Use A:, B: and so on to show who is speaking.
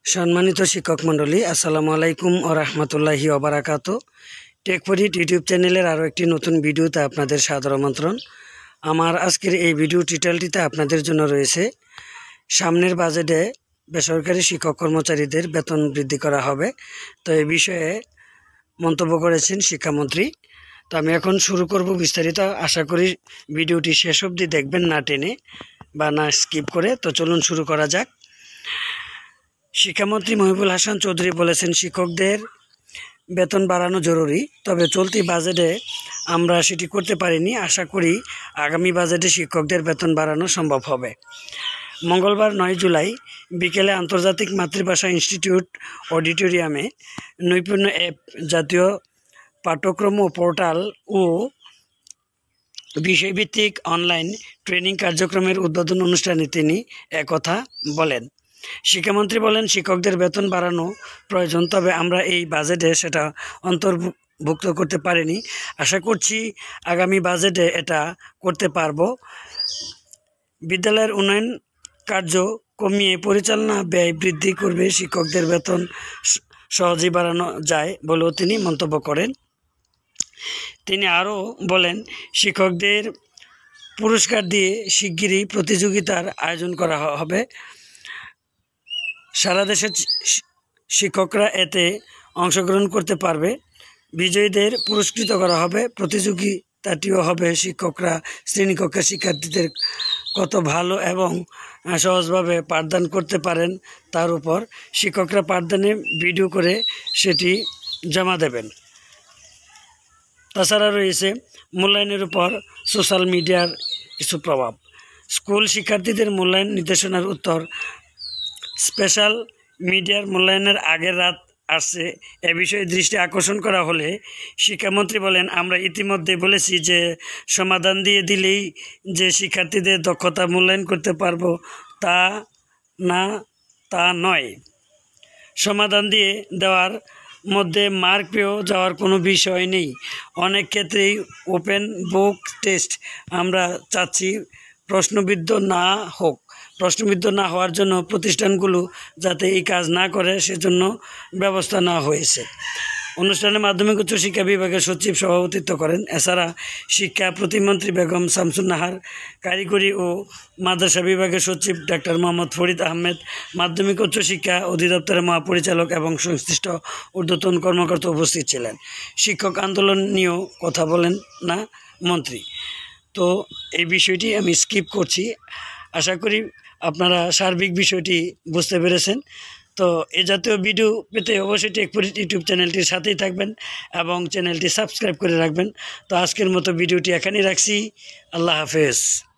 A: সম্মানিত শিক্ষক মণ্ডলী, আসসালামু আলাইকুম ও রহমতুল্লাহি ওবারাকাতু। টেকপরিট ইউটিউব চ্যানেলের আরও একটি নতুন ভিডিওতে আপনাদের সাদর আমন্ত্রণ। আমার আজকের এই ভিডিও টিটেলটিতে আপনাদের জন্য রয়েছে সামনের বাজেটে বেসরকারি শিক্ষক কর্মচারীদের বেতন বৃদ্ধি করা হবে। তো এই বিষয়ে মন্তব্য করেছেন শিক্ষামন্ত্রী। তো আমি এখন শুরু করব বিস্তারিত। আশা করি ভিডিওটি শেষ অবধি দেখবেন, না টেনে বা না স্কিপ করে। তো চলুন শুরু করা যাক। শিক্ষামন্ত্রী মহিবুল হাসান চৌধুরী বলেছেন, শিক্ষকদের বেতন বাড়ানো জরুরি, তবে চলতি বাজেটে আমরা সেটি করতে পারিনি। আশা করি আগামী বাজেটে শিক্ষকদের বেতন বাড়ানো সম্ভব হবে। মঙ্গলবার 9 জুলাই বিকেলে আন্তর্জাতিক মাতৃভাষা ইনস্টিটিউট অডিটোরিয়ামে নৈপুণ্য অ্যাপ, জাতীয় পাঠ্যক্রম ও পোর্টাল ও বিষয়ভিত্তিক অনলাইন ট্রেনিং কার্যক্রমের উদ্বোধন অনুষ্ঠানে তিনি একথা বলেন। শিক্ষামন্ত্রী বলেন, শিক্ষকদের বেতন বাড়ানো প্রয়োজন, তবে আমরা এই বাজেটে সেটা অন্তর্ভুক্ত করতে পারিনি। আশা করছি আগামী বাজেটে এটা করতে পারব। বিদ্যালয়ের উন্নয়ন কার্য কমিয়ে পরিচালনা ব্যয় বৃদ্ধি করবে শিক্ষকদের বেতন সহজেই বাড়ানো যায় বলেও তিনি মন্তব্য করেন। তিনি আরও বলেন, শিক্ষকদের পুরস্কার দিয়ে শিগগিরই প্রতিযোগিতার আয়োজন করা হবে। সারা দেশের শিক্ষকরা এতে অংশগ্রহণ করতে পারবে। বিজয়ীদের পুরস্কৃত করা হবে। প্রতিযোগিতাটিও হবে শিক্ষকরা শ্রেণীকক্ষের শিক্ষার্থীদের কত ভালো এবং সহজভাবে পাঠদান করতে পারেন তার উপর। শিক্ষকরা পাঠদানে ভিডিও করে সেটি জমা দেবেন। তাছাড়া রয়েছে মূল্যায়নের উপর সোশ্যাল মিডিয়ার কিছু প্রভাব। স্কুল শিক্ষার্থীদের মূল্যায়ন নির্দেশনার উত্তর স্পেশাল মিডিয়ার মূল্যায়নের আগের রাত আসছে। এ বিষয়ে দৃষ্টি আকর্ষণ করা হলে শিক্ষামন্ত্রী বলেন, আমরা ইতিমধ্যে বলেছি যে সমাধান দিয়ে দিলেই যে শিক্ষার্থীদের দক্ষতা মূল্যায়ন করতে পারবো তা নয়। সমাধান দিয়ে দেওয়ার মধ্যে মার্ক পেয়েও যাওয়ার কোনো বিষয় নেই। অনেক ক্ষেত্রেই ওপেন বুক টেস্ট আমরা চাচ্ছি প্রশ্নবিদ্ধ না হওয়ার জন্য প্রতিষ্ঠানগুলো যাতে এই কাজ না করে সেজন্য ব্যবস্থা নেওয়া হয়েছে। অনুষ্ঠানে মাধ্যমিক উচ্চ শিক্ষা বিভাগের সচিব সভাপতিত্ব করেন। এছাড়া শিক্ষা প্রতিমন্ত্রী বেগম শামসুন নাহার, কারিগরি ও মাদ্রাসা বিভাগের সচিব ডাক্তার মোহাম্মদ ফরিদ আহমেদ, মাধ্যমিক উচ্চ শিক্ষা অধিদপ্তরের মহাপরিচালক এবং সংশ্লিষ্ট ঊর্ধ্বতন কর্মকর্তা উপস্থিত ছিলেন। শিক্ষক আন্দোলন নিয়েও কথা বলেন না মন্ত্রী। তো এই বিষয়টি আমি স্কিপ করছি। আশা করি আপনারা সার্বিক বিষয়টি বুঝতে পেরেছেন। তো এ জাতীয় ভিডিও পেতে অবশ্যই টেকপরিট ইউটিউব চ্যানেলটির সাথেই থাকবেন এবং চ্যানেলটি সাবস্ক্রাইব করে রাখবেন। তো আজকের মতো ভিডিওটি এখানেই রাখছি। আল্লাহ হাফেজ।